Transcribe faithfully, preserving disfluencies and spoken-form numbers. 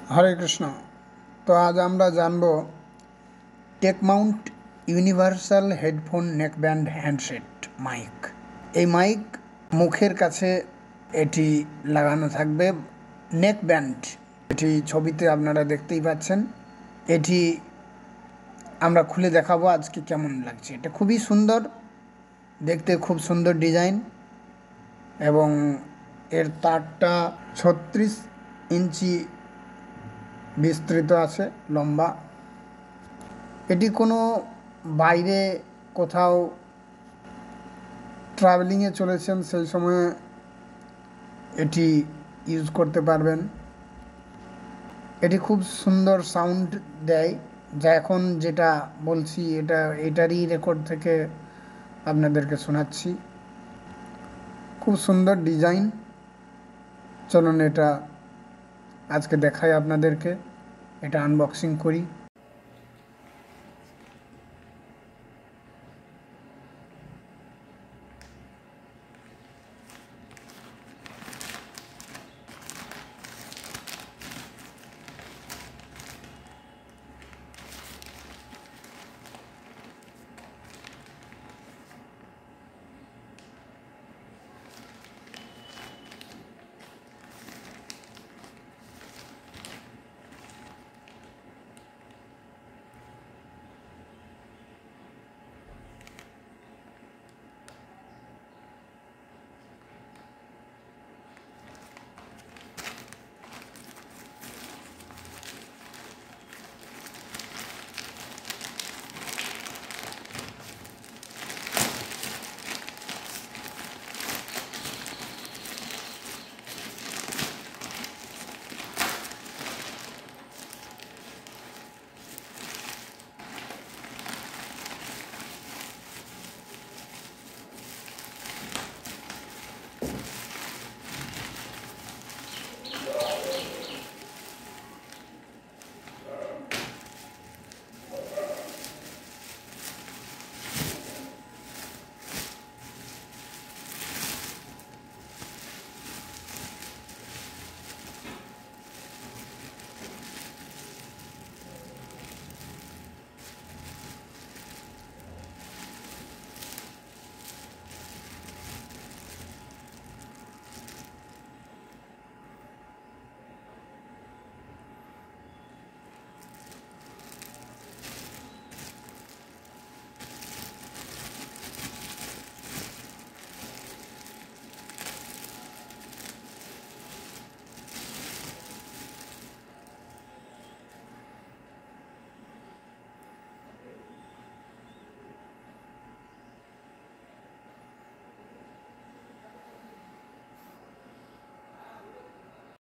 হরে কৃষ্ণ। তো আজ আমরা জানব Techmount universal headphone neckband handset mic. এই মাইক মুখের কাছে এটি লাগানো থাকবে, নেকব্যান্ড। এটি ছবিতে আপনারা দেখতেই পাচ্ছেন। এটি আমরা খুলে দেখাবো আজকে কেমন লাগছে। এটা খুবই সুন্দর দেখতে, খুব সুন্দর ডিজাইন, এবং এর তারটা ছত্রিশ ইঞ্চি বিস্তৃত আছে, লম্বা। এটি কোনো বাইরে কোথাও ট্রাভেলিংয়ে চলেছেন সেই সময় এটি ইউজ করতে পারবেন। এটি খুব সুন্দর সাউন্ড দেয়, যা এখন যেটা বলছি এটা এটারই রেকর্ড থেকে আপনাদেরকে শোনাচ্ছি। খুব সুন্দর ডিজাইন। চলুন এটা আজকে দেখাই আপনাদেরকে, এটা আনবক্সিং করি।